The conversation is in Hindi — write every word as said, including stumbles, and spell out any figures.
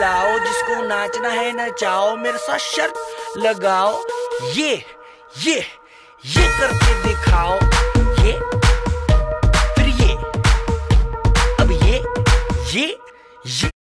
हिलाओ, जिसको नाचना है नचाओ, मेरे साथ शर्त लगाओ। ये ये ये करके दिखाओ, ये फिर ये, अब ये ये ये